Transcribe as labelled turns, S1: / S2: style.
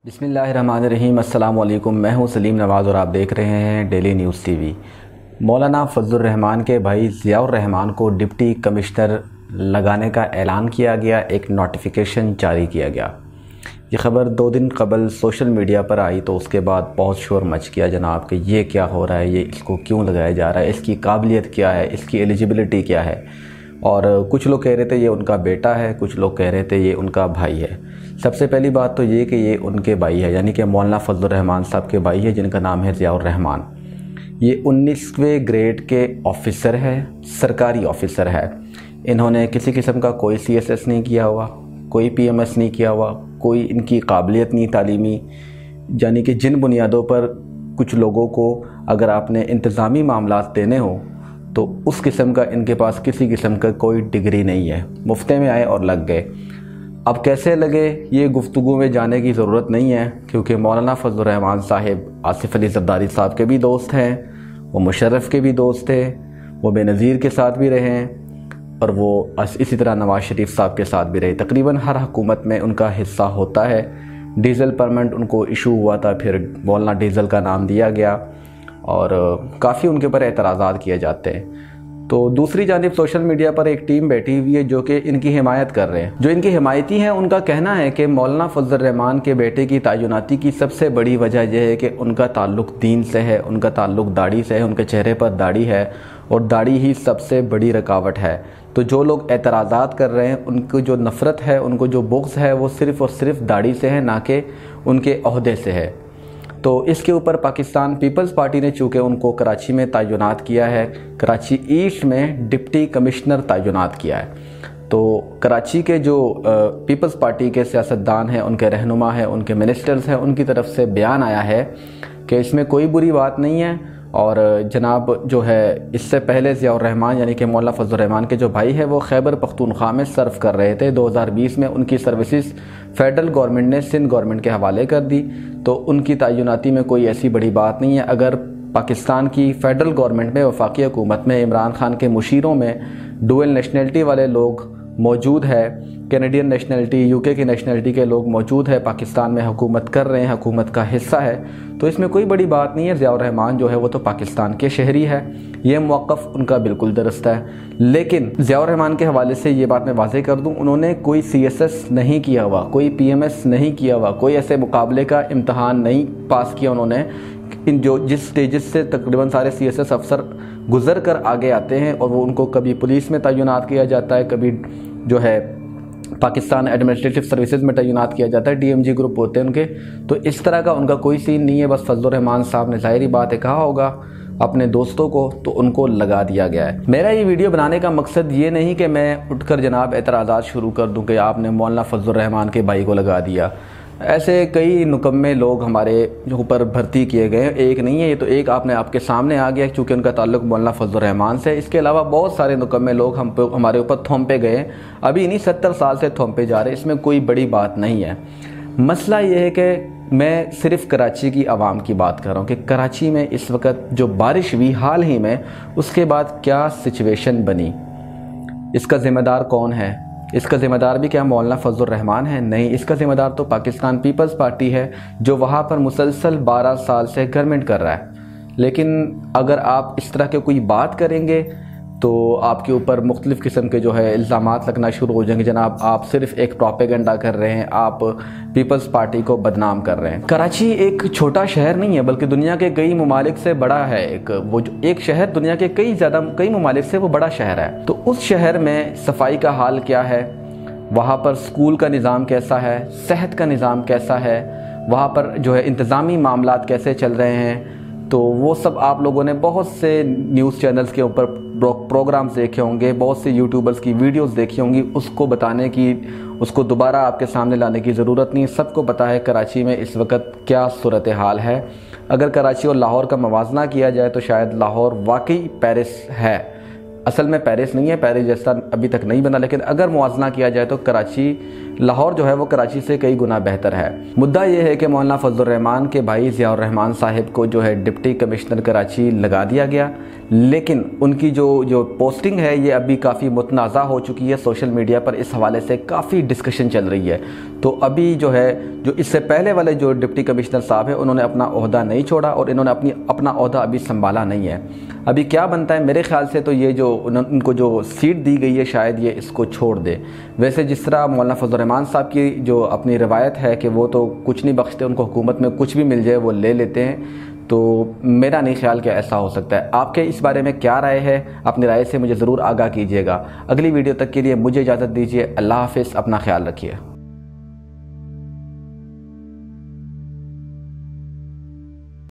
S1: बिस्मिल्लाहिर्रहमानिर्रहीम। अस्सलाम वालेकुम। मैं हूं सलीम नवाज़ और आप देख रहे हैं डेली न्यूज़ टीवी। मौलाना फजलुर रहमान के भाई ज़ियाउर रहमान को डिप्टी कमिश्नर लगाने का ऐलान किया गया, एक नोटिफिकेशन जारी किया गया। ये ख़बर 2 दिन कबल सोशल मीडिया पर आई तो उसके बाद बहुत शोर मच गया जनाब कि ये क्या हो रहा है, ये इसको क्यों लगाया जा रहा है, इसकी काबिलियत क्या है, इसकी एलिजिबिलिटी क्या है। और कुछ लोग कह रहे थे ये उनका बेटा है, कुछ लोग कह रहे थे ये उनका भाई है। सबसे पहली बात तो ये कि ये उनके भाई है, यानी कि मौलाना फजलुर रहमान साहब के भाई है जिनका नाम है ज़ियाउर रहमान। ये 19वें ग्रेड के ऑफ़िसर है, सरकारी ऑफ़िसर है। इन्होंने किसी किस्म का कोई CSS नहीं किया हुआ, कोई PMS नहीं किया हुआ, कोई इनकी काबिलियत नहीं तालीमी। यानी कि जिन बुनियादों पर कुछ लोगों को अगर आपने इंतज़ामी मामलात देने हो तो उस किस्म का इनके पास किसी किस्म का कोई डिग्री नहीं है। मुफ्ते में आए और लग गए। अब कैसे लगे ये गुफ्तगू में जाने की ज़रूरत नहीं है, क्योंकि मौलाना फजलुर रहमान साहिब आसिफ अली ज़रदारी साहब के भी दोस्त हैं, वो मुशर्रफ के भी दोस्त थे, वो बेनज़ीर के साथ भी रहे हैं और वो इसी तरह नवाज़ शरीफ साहब के साथ भी रहे। तकरीबन हर हुकूमत में उनका हिस्सा होता है। डीज़ल परमिट उनको इशू हुआ था, फिर मौलाना डीज़ल का नाम दिया गया और काफ़ी उनके ऊपर एतराज़ात किए जाते हैं। तो दूसरी जानिब सोशल मीडिया पर एक टीम बैठी हुई है जो कि इनकी हिमायत कर रहे हैं। जो इनकी हिमायती हैं उनका कहना है कि मौलाना फजलुर रहमान के बेटे की तैनाती की सबसे बड़ी वजह यह है कि उनका ताल्लुक़ दीन से है, उनका ताल्लुक़ दाढ़ी से है, उनके चेहरे पर दाढ़ी है और दाढ़ी ही सबसे बड़ी रुकावट है। तो जो लोग एतराज़ात कर रहे हैं, उनको जो नफ़रत है, उनको जो बुग़्ज़ है, वो सिर्फ़ और सिर्फ दाढ़ी से है, ना कि उनके ओहदे से है। तो इसके ऊपर पाकिस्तान पीपल्स पार्टी ने चूँकि उनको कराची में तैनात किया है, कराची ईस्ट में डिप्टी कमिश्नर तैनात किया है। तो कराची के जो पीपल्स पार्टी के सियासतदान हैं, उनके रहनुमा हैं, उनके मिनिस्टर्स हैं, उनकी तरफ से बयान आया है कि इसमें कोई बुरी बात नहीं है। और जनाब जो है इससे पहले ज़ियाउर रहमान यानी कि मौलाना फजलुर रहमान के जो भाई है वो खैबर पख्तूनख्वा में सर्व कर रहे थे। 2020 में उनकी सर्विसेज फेडरल गवर्नमेंट ने सिंध गवर्नमेंट के हवाले कर दी। तो उनकी तैनाती में कोई ऐसी बड़ी बात नहीं है। अगर पाकिस्तान की फेडरल गवर्नमेंट में वफाकी हुकूमत में इमरान खान के मुशीरों में डुअल नेशनलिटी वाले लोग मौजूद है, कैनेडियन नेशनलिटी, UK की नेशनलिटी के लोग मौजूद है, पाकिस्तान में हुकूमत कर रहे हैं, हुकूमत का हिस्सा है, तो इसमें कोई बड़ी बात नहीं है। ज़ियाउर रहमान जो है वो तो पाकिस्तान के शहरी है, ये मौक़िफ़ उनका बिल्कुल दुरुस्त है। लेकिन ज़ियाउर रहमान के हवाले से ये बात मैं वाज़ेह कर दूँ, उन्होंने कोई CSS नहीं किया हुआ, कोई PMS नहीं किया हुआ, कोई ऐसे मुकाबले का इम्तहान नहीं पास किया उन्होंने। इन जो जिस स्टेजेस से तकरीबन सारे CSS अफसर गुज़र कर आगे आते हैं और वो उनको कभी पुलिस में तैनात किया जाता है, कभी जो है पाकिस्तान एडमिनिस्ट्रेटिव सर्विसेज में तैनात किया जाता है, DMG ग्रुप होते हैं उनके। तो इस तरह का उनका कोई सीन नहीं है। बस फजलुर रहमान साहब ने ज़ाहिरी बात है कहा होगा अपने दोस्तों को, तो उनको लगा दिया गया है। मेरा ये वीडियो बनाने का मकसद ये नहीं कि मैं उठकर जनाब एतराज़ात शुरू कर दूं कि आपने मौलाना फजलुर रहमान के भाई को लगा दिया। ऐसे कई निकम्मे लोग हमारे ऊपर भर्ती किए गए हैं, एक नहीं है ये तो एक आपने आपके सामने आ गया चूँकि उनका ताल्लुक़ मौलाना फजलुर रहमान से। इसके अलावा बहुत सारे निकम्मे लोग हमारे ऊपर थोंपे गए हैं, अभी नहीं 70 साल से थोंपे जा रहे, इसमें कोई बड़ी बात नहीं है। मसला ये है कि मैं सिर्फ़ कराची की आवाम की बात कर रहा हूँ कि कराची में इस वक्त जो बारिश हुई हाल ही में, उसके बाद क्या सिचुएशन बनी, इसका ज़िम्मेदार कौन है? इसका ज़िम्मेदार भी क्या मौलाना फजलुर रहमान है? नहीं, इसका ज़िम्मेदार तो पाकिस्तान पीपल्स पार्टी है जो वहाँ पर मुसलसल 12 साल से गवर्नमेंट कर रहा है। लेकिन अगर आप इस तरह के कोई बात करेंगे तो आपके ऊपर मुख्तलिफ़ किस्म के जो है इल्ज़ामात लगना शुरू हो जाएंगे। जनाब आप सिर्फ़ एक प्रोपेगेंडा कर रहे हैं, आप पीपल्स पार्टी को बदनाम कर रहे हैं। कराची एक छोटा शहर नहीं है, बल्कि दुनिया के कई ममालिक से बड़ा है। एक शहर दुनिया के कई ममालिक से वो बड़ा शहर है। तो उस शहर में सफाई का हाल क्या है, वहाँ पर स्कूल का निज़ाम कैसा है, सेहत का निज़ाम कैसा है, वहाँ पर जो है इंतज़ामी मामलात कैसे चल रहे हैं, तो वो सब आप लोगों ने बहुत से न्यूज़ चैनल्स के ऊपर प्रोग्राम्स देखे होंगे, बहुत से यूट्यूबर्स की वीडियोस देखी होंगी। उसको बताने की, उसको दोबारा आपके सामने लाने की ज़रूरत नहीं। सबको पता है कराची में इस वक्त क्या सूरत हाल है। अगर कराची और लाहौर का मवाजना किया जाए तो शायद लाहौर वाकई पेरिस है। असल में पेरिस नहीं है, पेरिस जैसा अभी तक नहीं बना, लेकिन अगर मुआवजना किया जाए तो लाहौर जो है वो कराची से कई गुना बेहतर है। मुद्दा ये है कि मौलाना फजलुर रहमान के भाई ज़ियाउर रहमान साहिब को जो है डिप्टी कमिश्नर कराची लगा दिया गया, لیکن ان کی جو پوسٹنگ ہے یہ ابھی کافی متنازع ہو چکی ہے سوشل میڈیا پر، اس حوالے سے کافی ڈسکشن چل رہی ہے۔ تو ابھی جو ہے جو اس سے پہلے والے جو ڈپٹی کمشنر صاحب ہیں انہوں نے اپنا عہدہ نہیں چھوڑا اور انہوں نے اپنا عہدہ ابھی سنبھالا نہیں ہے۔ ابھی کیا بنتا ہے، میرے خیال سے تو یہ جو ان کو جو سیٹ دی گئی ہے شاید یہ اس کو چھوڑ دے۔ ویسے جس طرح مولانا فضل الرحمان صاحب کی جو اپنی روایت ہے کہ وہ تو کچھ نہیں بخشتے، ان کو حکومت میں کچھ بھی مل جائے وہ لے لیتے ہیں، تو میرا نہیں خیال کہ ایسا ہو سکتا ہے۔ آپ کے اس بارے میں کیا رائے ہے؟ اپنی رائے سے مجھے ضرور آگاہ کیجیے گا۔ اگلی ویڈیو تک کے لیے مجھے اجازت دیجیے۔ اللہ حافظ، اپنا خیال رکھیے۔